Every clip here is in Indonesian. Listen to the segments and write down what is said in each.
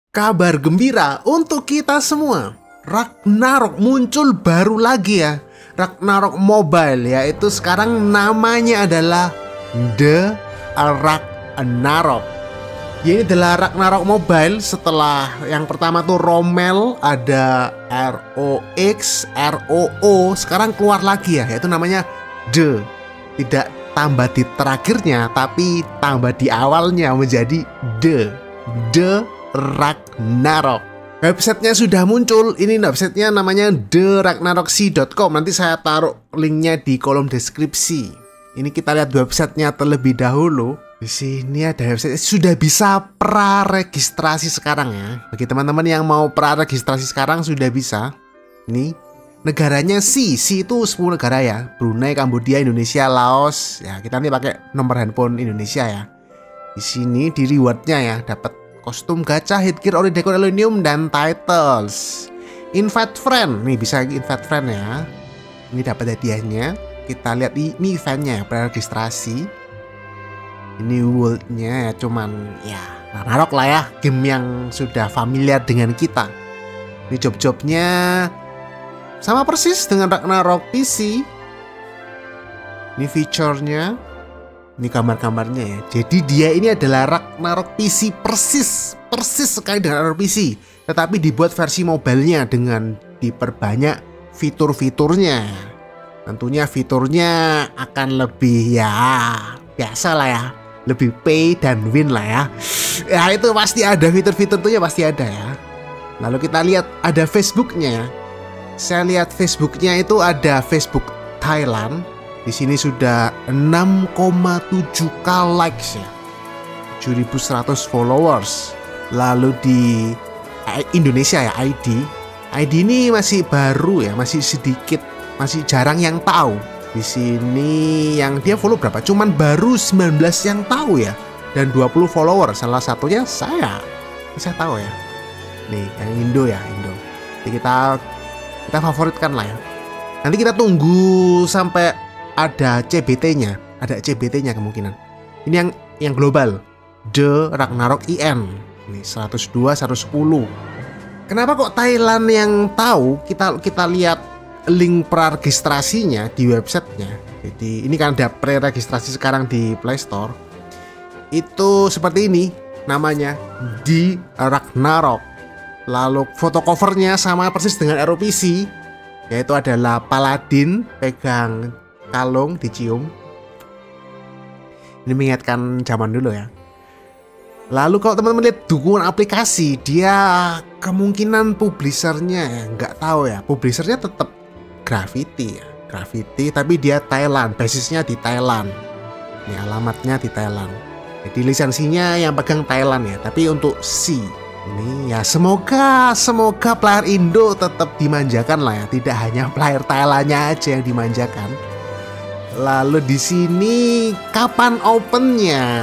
Kabar gembira untuk kita semua. Ragnarok muncul baru lagi ya. Ragnarok Mobile, yaitu sekarang namanya adalah The Ragnarok. Ini adalah Ragnarok Mobile setelah yang pertama tuh Rommel, ada ROX, ROO, sekarang keluar lagi ya, yaitu namanya The. Tidak tambah di terakhirnya, tapi tambah di awalnya menjadi The Ragnarok. Websitenya sudah muncul. Ini websitenya namanya theragnaroksi.com. Nanti saya taruh linknya di kolom deskripsi. Ini kita lihat websitenya terlebih dahulu. Di sini ada website, sudah bisa praregistrasi sekarang ya. Bagi teman-teman yang mau praregistrasi sekarang sudah bisa. Ini negaranya C itu 10 negara ya. Brunei, Kambodia, Indonesia, Laos. Ya, kita nanti pakai nomor handphone Indonesia ya. Di sini di rewardnya ya, dapat kostum gacha, headgear, ori dekor aluminium, dan titles. Invite friend, nih bisa invite friend ya. Ini dapat hadiahnya. Kita lihat ini eventnya ya, preregistrasi. Ini worldnya ya, cuman ya Ragnarok lah ya, game yang sudah familiar dengan kita. Ini job-jobnya sama persis dengan Ragnarok PC. Ini feature-nya. Ini gambar-gambarnya ya. Jadi dia ini adalah Ragnarok PC persis sekali dengan Ragnarok PC, tetapi dibuat versi mobile-nya dengan diperbanyak fitur-fiturnya. Tentunya fiturnya akan lebih ya biasa lah ya, lebih pay dan win lah ya. Ya itu pasti ada fitur-fitur itu ya, pasti ada ya. Lalu kita lihat ada Facebook-nya. Saya lihat Facebook-nya itu ada Facebook Thailand. Di sini sudah 6,7k likes ya, 7.100 followers. Lalu di Indonesia ya, ID ini masih baru ya, masih sedikit, masih jarang yang tahu. Di sini yang dia follow berapa? Cuman baru 19 yang tahu ya, dan 20 follower. Salah satunya saya tahu ya. Nih yang Indo ya, Indo. Jadi kita favoritkan lah ya. Nanti kita tunggu sampai ada CBT-nya kemungkinan. Ini yang global, The Ragnarok IN. Ini 102, 110. Kenapa kok Thailand yang tahu? Kita lihat link praregistrasinya di websitenya. Jadi ini kan ada preregistrasi sekarang di Play Store. Itu seperti ini namanya, The Ragnarok. Lalu foto covernya sama persis dengan ROPC, yaitu adalah Paladin pegang kalung dicium. Ini mengingatkan zaman dulu ya. Lalu kalau teman-teman lihat dukungan aplikasi, dia kemungkinan publishernya ya, nggak tahu ya. Publishernya tetap Gravity ya, Gravity, tapi dia Thailand, basisnya di Thailand. Ini alamatnya di Thailand. Jadi lisensinya yang pegang Thailand ya. Tapi untuk C ini ya semoga player Indo tetap dimanjakan lah ya. Tidak hanya player Thailandnya aja yang dimanjakan. Lalu di sini kapan opennya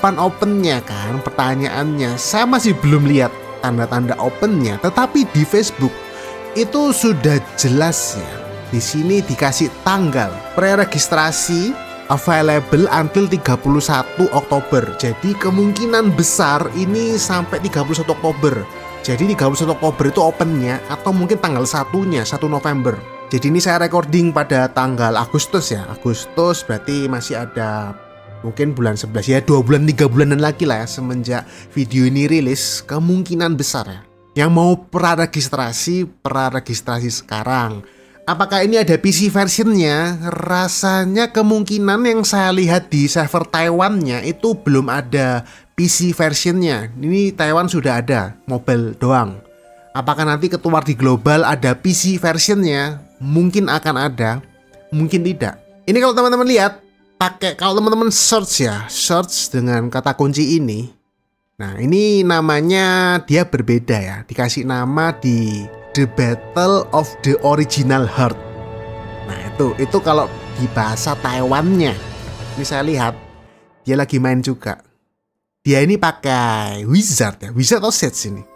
kan pertanyaannya. Saya masih belum lihat tanda-tanda opennya, tetapi di Facebook itu sudah jelas ya. Di sini dikasih tanggal preregistrasi available until 31 Oktober. Jadi kemungkinan besar ini sampai 31 Oktober. Jadi 31 Oktober itu opennya, atau mungkin tanggal 1-nya 1 November. Jadi ini saya recording pada tanggal Agustus ya. Agustus berarti masih ada mungkin bulan 11 ya, 2 bulan 3 bulanan lagi lah ya semenjak video ini rilis. Kemungkinan besar ya, yang mau praregistrasi sekarang. Apakah ini ada PC versionnya? Rasanya kemungkinan yang saya lihat di server Taiwannya itu belum ada PC versionnya. Ini Taiwan sudah ada, mobile doang. Apakah nanti keluar di global ada PC versionnya? Mungkin akan ada, mungkin tidak. Ini kalau teman-teman lihat, kalau teman-teman search dengan kata kunci ini. Nah, ini namanya dia berbeda ya. Dikasih nama di The Battle of the Original Heart. Nah, itu kalau di bahasa Taiwannya. Ini saya lihat dia lagi main juga. Dia ini pakai wizard ya, wizard atau sage ini.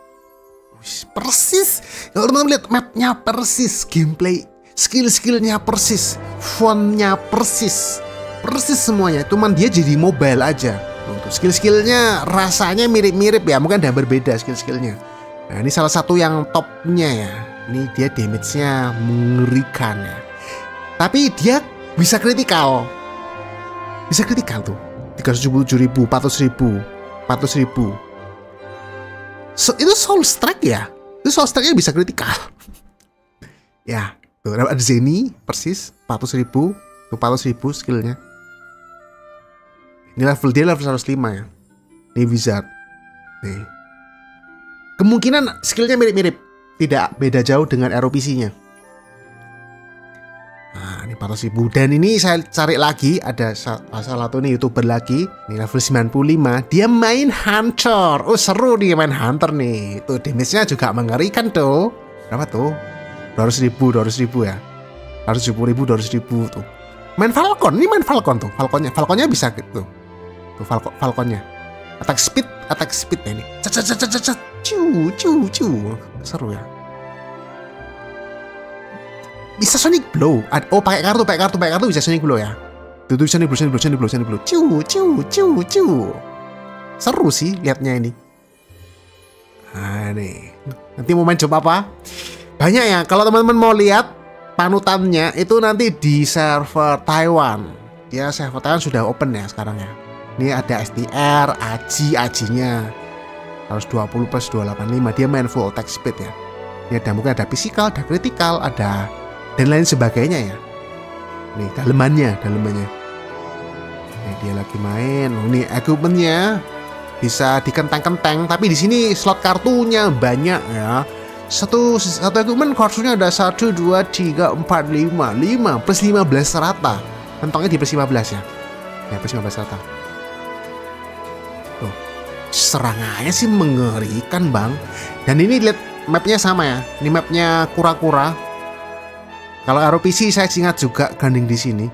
Persis. Kalau teman-teman lihat mapnya persis, gameplay skill-skillnya persis, fontnya persis semuanya. Cuman dia jadi mobile aja. Tuh, Skill-skillnya rasanya mirip-mirip ya, mungkin ada berbeda skill-skillnya. Nah ini salah satu yang topnya ya. Ini dia damage-nya mengerikan ya. Tapi dia bisa kritikal. Bisa kritikal tuh. 377.000, 400.000, 400.000. So, itu soul strike ya. Itu soul strike-nya bisa kritikal. Ya, tuh ada Zenny persis 400.000, tuh 400.000 skillnya. Ini level dia level 105 ya. Ini wizard. Nih. Kemungkinan skillnya mirip-mirip, tidak beda jauh dengan ROPC-nya. Nah, ini 400.000. Dan ini saya cari lagi, ada salah satu nih YouTuber lagi, ini level 95, dia main Hunter. Oh, seru nih main Hunter nih. Tuh damage-nya juga mengerikan tuh. Berapa tuh? 200.000 ya. 270.000, 200.000 tuh. Main Falcon, ini main Falcon tuh. Falconnya bisa gitu. Tuh Falconnya. Attack speed ya ini. Seru ya. Bisa Sonic Blow. Oh, pakai kartu bisa Sonic Blow ya. Tuh Sonic Blow. Seru sih liatnya ini. Nah, nih. Nanti mau main job apa? Banyak ya. Kalau teman-teman mau lihat panutannya itu nanti di server Taiwan. Dia server Taiwan sudah open ya sekarang ya. Ini ada STR, AJ-nya 120 plus 285. Dia main full attack speed ya. Ini ada mungkin ada physical, ada critical, ada dan lain sebagainya ya. Nih dalemannya. Nih dia lagi main. Ini equipmentnya bisa dikenteng-kenteng. Tapi di sini slot kartunya banyak ya. Satu equipment kartunya ada 1, 2, 3, 4, 5 plus 15 rata. Kentongnya di plus 15 ya. Ya plus 15 rata. Tuh, serangannya sih mengerikan bang. Dan ini lihat mapnya sama ya. Ini mapnya kura-kura. Kalau ROPC saya ingat juga ganding di sini.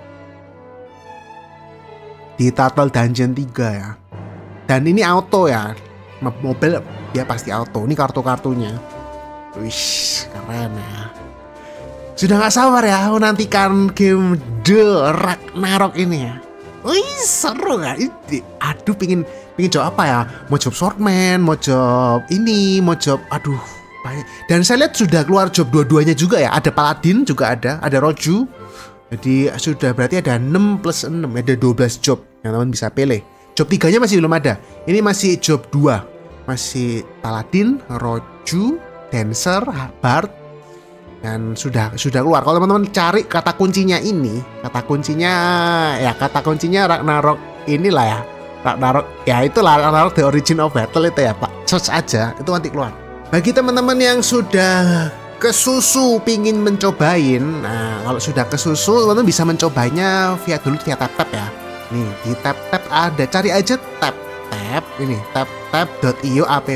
Di Turtle Dungeon 3 ya. Dan ini auto ya. Map mobil ya pasti auto. Ini kartu-kartunya. Wih, keren ya. Sudah gak sabar ya menantikan game The Ragnarok ini ya. Wih, seru gak? Aduh, pingin job apa ya? Mau job swordman, mau job ini, mau job aduh. Dan saya lihat sudah keluar job dua-duanya juga ya. Ada Paladin juga ada Roju. Jadi sudah berarti ada 6 plus 6, ada 12 job yang teman bisa pilih. Job 3-nya masih belum ada. Ini masih job 2. Masih Paladin, Roju, Dancer, Bard, dan sudah keluar. Kalau teman-teman cari kata kuncinya ini, kata kuncinya Ragnarok inilah ya. Ragnarok ya itulah Ragnarok The Origin of Battle itu ya Pak. Search aja itu nanti keluar. Bagi teman-teman yang sudah kesusu pingin mencobain, nah kalau sudah kesusu teman-teman bisa mencobanya via tap-tap ya. Nih di tap-tap ada, cari aja tap ini tap.io app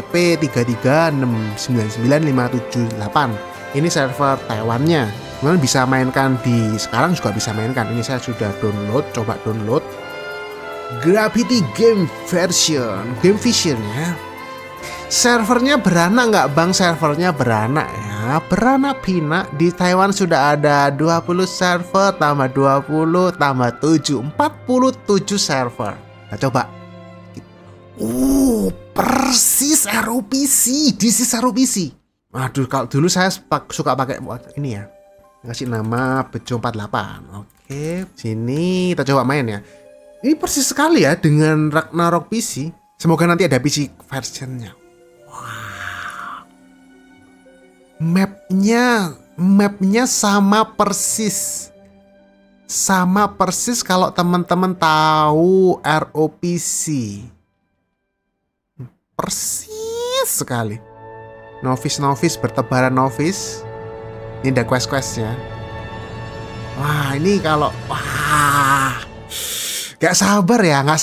3369958. Ini server Taiwannya. Teman bisa mainkan di sekarang juga bisa mainkan. Ini saya sudah coba download Gravity Game Vision ya. Servernya beranak nggak bang? Servernya beranak ya. Beranak pinak. Di Taiwan sudah ada 20 server tambah 20 tambah 7 47 server. Nah coba. Persis ROPC. This is ROPC. Aduh, kalau dulu saya suka pakai ini ya. Ngasih nama Bejo 48. Oke, sini kita coba main ya. Ini persis sekali ya dengan Ragnarok PC. Semoga nanti ada PC versionnya. Wow. Mapnya sama persis. Sama persis kalau teman-teman tahu ROPC. Persis sekali. Novice bertebaran novice. Ini ada quest-questnya. Wah, ini kalau nggak sabar.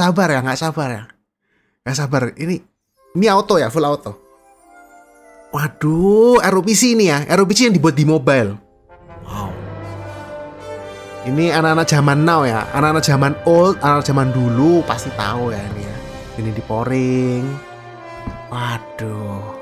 Ini auto ya, full auto. Waduh, ROPC ini ya, ROPC yang dibuat di mobile. Wow. Ini anak-anak zaman now ya, anak-anak zaman old, anak zaman dulu pasti tahu ya ini ya. Ini di pouring. Waduh.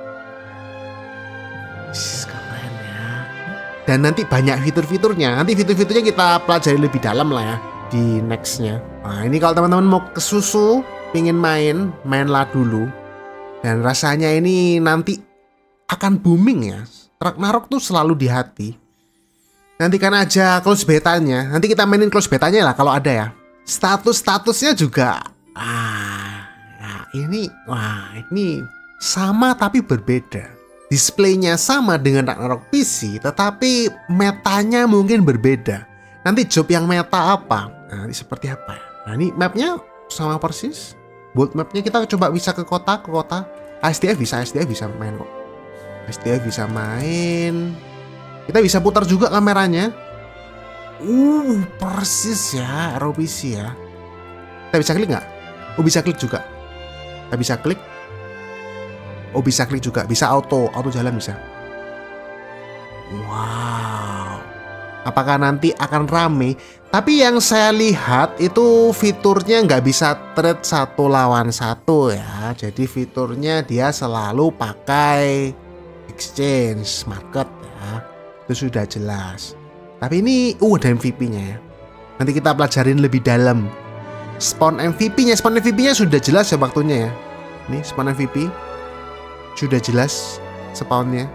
Keren ya. Dan nanti banyak fitur-fiturnya. Nanti fitur-fiturnya kita pelajari lebih dalam lah ya di nextnya. Nah ini kalau teman-teman mau kesusu pingin mainlah dulu. Dan rasanya ini nanti akan booming ya. Ragnarok tuh selalu di hati. Nantikan aja close betanya. Nanti kita mainin close betanya lah kalau ada ya. Statusnya juga ini sama tapi berbeda. Displaynya sama dengan Ragnarok PC, tetapi metanya mungkin berbeda. Nanti job yang meta apa? Nah, ini seperti apa ya? Nah, ini mapnya sama persis. Build mapnya kita coba bisa ke kota. SDF bisa main kok. SDF bisa main. Kita bisa putar juga kameranya. Persis ya, ROPC ya. Kita bisa klik nggak? Bisa klik juga. Kita bisa klik. Bisa klik juga. Bisa auto jalan bisa. Wow. Apakah nanti akan rame? Tapi yang saya lihat itu fiturnya nggak bisa trade 1 lawan 1 ya. Jadi fiturnya dia selalu pakai exchange market ya. Itu sudah jelas. Tapi ini ada MVP-nya ya. Nanti kita pelajarin lebih dalam. Spawn MVP-nya sudah jelas ya waktunya ya. Ini spawn MVP sudah jelas spawnnya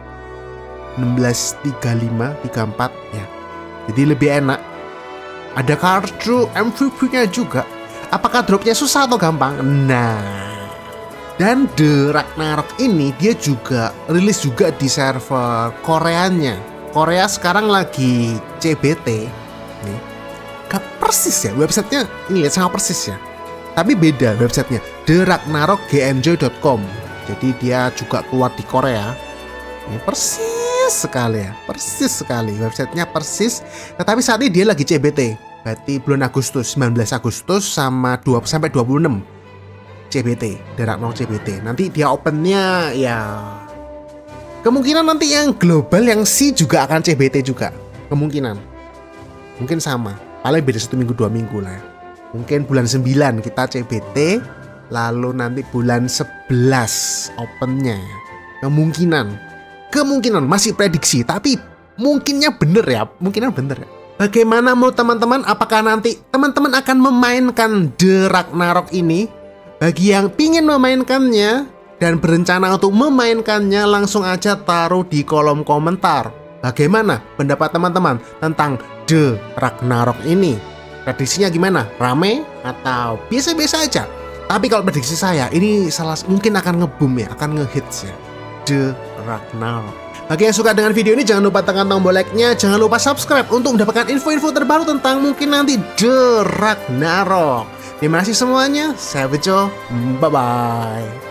16:35, 34 ya. Jadi lebih enak. Ada kartu MVP-nya juga. Apakah dropnya susah atau gampang? Nah, dan The Ragnarok ini dia juga rilis juga di server Koreanya. Korea sekarang lagi CBT. Nih, gak persis ya websitenya. Ini lihat sama persis ya. Tapi beda websitenya. TheRagnarokGenjoy.com. Jadi dia juga keluar di Korea. Ini persis sekali ya, persis sekali websitenya persis. Tetapi saat ini dia lagi CBT, berarti bulan Agustus, 19 Agustus sampai 26 CBT, The Ragnarok CBT. Nanti dia opennya ya kemungkinan nanti yang global yang C juga akan CBT juga, kemungkinan mungkin sama, paling beda 1 minggu 2 minggu lah ya. Mungkin bulan 9 kita CBT, lalu nanti bulan 11 opennya. Kemungkinan masih prediksi, tapi mungkinnya bener ya, Bagaimana menurut teman-teman? Apakah nanti teman-teman akan memainkan The Ragnarok ini? Bagi yang pingin memainkannya dan berencana untuk memainkannya, langsung aja taruh di kolom komentar. Bagaimana pendapat teman-teman tentang The Ragnarok ini? Prediksinya gimana? Rame atau biasa-biasa aja? Tapi kalau prediksi saya, ini mungkin akan nge-boom ya, akan nge-hits ya. The Ragnarok. Bagi yang suka dengan video ini, jangan lupa tekan tombol like-nya, jangan lupa subscribe untuk mendapatkan info-info terbaru tentang mungkin nanti The Ragnarok. Terima kasih semuanya, saya Bejo, bye-bye.